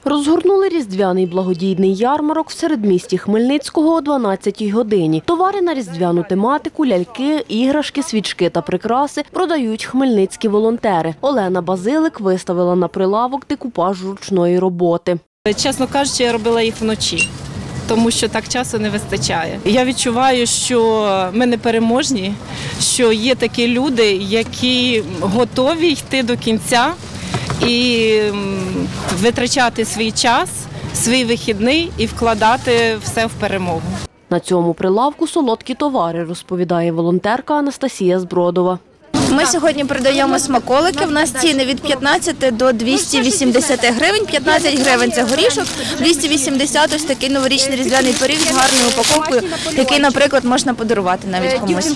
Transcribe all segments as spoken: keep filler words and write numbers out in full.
Розгорнули різдвяний благодійний ярмарок в середмісті Хмельницького о дванадцятій годині. Товари на різдвяну тематику, ляльки, іграшки, свічки та прикраси продають хмельницькі волонтери. Олена Базилик виставила на прилавок декупаж ручної роботи. Чесно кажучи, я робила їх вночі, тому що так часу не вистачає. Я відчуваю, що ми не переможні, що є такі люди, які готові йти до кінця і витрачати свій час, свій вихідний і вкладати все в перемогу. На цьому прилавку солодкі товари, розповідає волонтерка Анастасія Збродова. Ми сьогодні продаємо смаколики. У нас ціни від п'ятнадцяти до двохсот вісімдесяти гривень. п'ятнадцять гривень – це горішок, двісті вісімдесят – ось такий новорічний різдвяний пиріг з гарною упаковкою, який, наприклад, можна подарувати навіть комусь.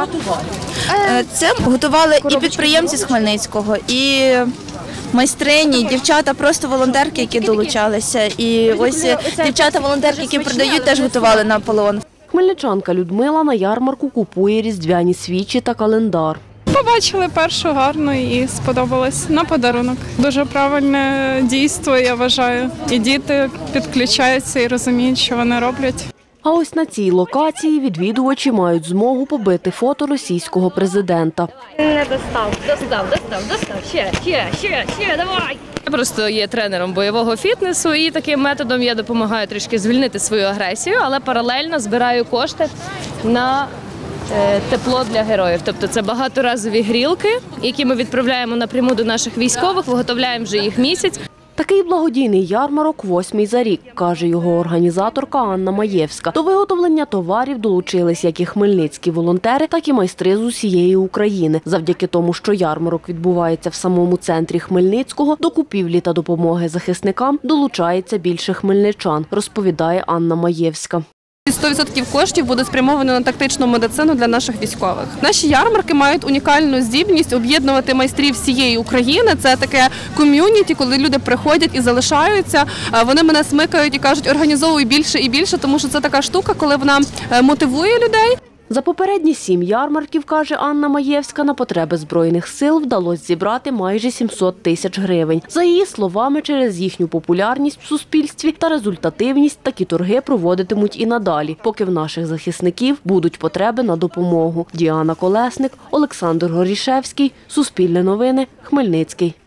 Це готували і підприємці з Хмельницького, і майстрині, дівчата, просто волонтерки, які долучалися. І ось дівчата-волонтерки, які продають, теж готували Наполеон. Хмельничанка Людмила на ярмарку купує різдвяні свічі та календар. Побачили першу гарну і сподобалось на подарунок. Дуже правильне дійство, я вважаю. І діти підключаються і розуміють, що вони роблять. А ось на цій локації відвідувачі мають змогу побити фото російського президента. Не достав, достав, достав, достав, ще, ще, ще, ще, давай! Я просто є тренером бойового фітнесу і таким методом я допомагаю трішки звільнити свою агресію, але паралельно збираю кошти на тепло для героїв. Тобто це багаторазові грілки, які ми відправляємо напряму до наших військових, виготовляємо вже їх місяць. Такий благодійний ярмарок восьмий за рік, каже його організаторка Анна Маєвська. До виготовлення товарів долучились як і хмельницькі волонтери, так і майстри з усієї України. Завдяки тому, що ярмарок відбувається в самому центрі Хмельницького, до купівлі та допомоги захисникам долучається більше хмельничан, розповідає Анна Маєвська. сто відсотків коштів буде спрямовано на тактичну медицину для наших військових. Наші ярмарки мають унікальну здібність об'єднувати майстрів всієї України. Це таке ком'юніті, коли люди приходять і залишаються. Вони мене смикають і кажуть, організовуй більше і більше, тому що це така штука, коли вона мотивує людей. За попередні сім ярмарків, каже Анна Маєвська, на потреби Збройних сил вдалося зібрати майже сімсот тисяч гривень. За її словами, через їхню популярність в суспільстві та результативність такі торги проводитимуть і надалі, поки в наших захисників будуть потреби на допомогу. Діана Колесник, Олександр Горішевський, Суспільне новини, Хмельницький.